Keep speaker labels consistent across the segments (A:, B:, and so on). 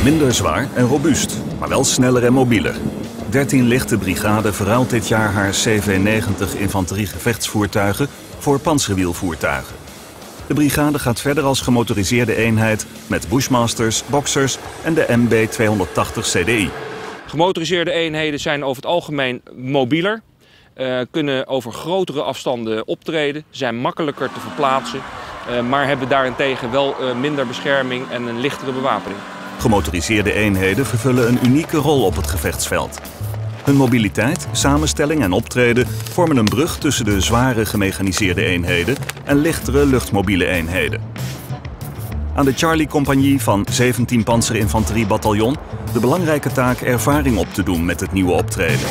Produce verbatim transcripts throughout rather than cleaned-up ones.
A: Minder zwaar en robuust, maar wel sneller en mobieler. dertien lichte brigade verruilt dit jaar haar C V negentig infanteriegevechtsvoertuigen voor pantserwielvoertuigen. De brigade gaat verder als gemotoriseerde eenheid met Bushmasters, Boxers en de M B tweehonderdtachtig C D I.
B: Gemotoriseerde eenheden zijn over het algemeen mobieler, uh, kunnen over grotere afstanden optreden, zijn makkelijker te verplaatsen, uh, maar hebben daarentegen wel uh, minder bescherming en een lichtere bewapening.
A: Gemotoriseerde eenheden vervullen een unieke rol op het gevechtsveld. Hun mobiliteit, samenstelling en optreden vormen een brug tussen de zware gemechaniseerde eenheden en lichtere luchtmobiele eenheden. Aan de Charlie-compagnie van zeventien Panzerinfanteriebataljon de belangrijke taak ervaring op te doen met het nieuwe optreden.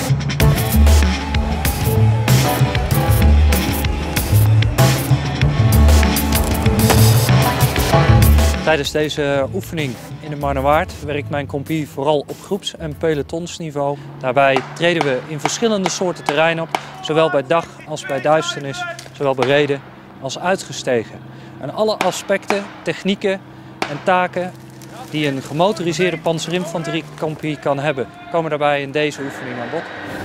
C: Tijdens deze oefening in de Marnewaard werkt mijn compagnie vooral op groeps- en pelotonsniveau. Daarbij treden we in verschillende soorten terrein op, zowel bij dag als bij duisternis, zowel bereden als uitgestegen. En alle aspecten, technieken en taken die een gemotoriseerde panzerinfanteriecompagnie kan hebben, komen daarbij in deze oefening aan bod.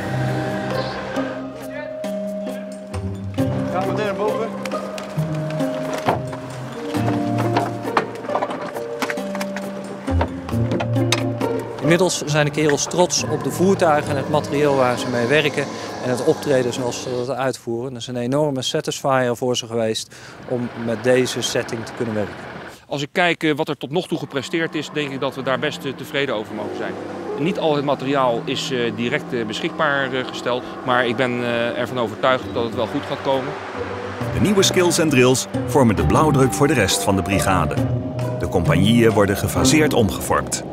D: Ga meteen naar boven.
C: Inmiddels zijn de kerels trots op de voertuigen en het materieel waar ze mee werken en het optreden zoals ze dat uitvoeren. Dat is een enorme satisfier voor ze geweest om met deze setting te kunnen werken.
B: Als ik kijk wat er tot nog toe gepresteerd is, denk ik dat we daar best tevreden over mogen zijn. Niet al het materiaal is direct beschikbaar gesteld, maar ik ben ervan overtuigd dat het wel goed gaat komen.
A: De nieuwe skills en drills vormen de blauwdruk voor de rest van de brigade. De compagnieën worden gefaseerd omgevormd.